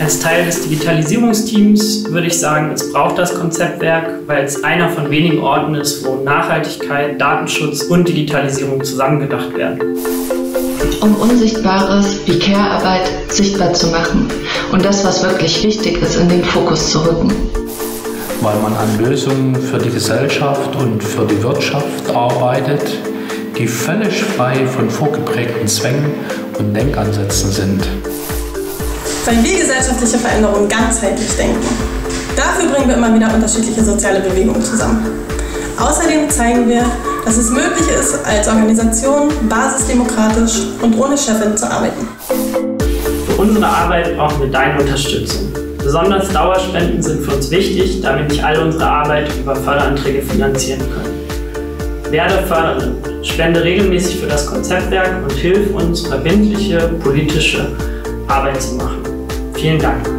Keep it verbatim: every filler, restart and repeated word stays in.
Als Teil des Digitalisierungsteams würde ich sagen, es braucht das Konzeptwerk, weil es einer von wenigen Orten ist, wo Nachhaltigkeit, Datenschutz und Digitalisierung zusammengedacht werden. Um Unsichtbares wie Care-Arbeit sichtbar zu machen und das, was wirklich wichtig ist, in den Fokus zu rücken. Weil man an Lösungen für die Gesellschaft und für die Wirtschaft arbeitet, die völlig frei von vorgeprägten Zwängen und Denkansätzen sind. Weil wir gesellschaftliche Veränderungen ganzheitlich denken. Dafür bringen wir immer wieder unterschiedliche soziale Bewegungen zusammen. Außerdem zeigen wir, dass es möglich ist, als Organisation basisdemokratisch und ohne Chefin zu arbeiten. Für unsere Arbeit brauchen wir deine Unterstützung. Besonders Dauerspenden sind für uns wichtig, da wir nicht alle unsere Arbeit über Förderanträge finanzieren können. Werde Förderin, spende regelmäßig für das Konzeptwerk und hilf uns, verbindliche politische Arbeit zu machen. Vielen Dank.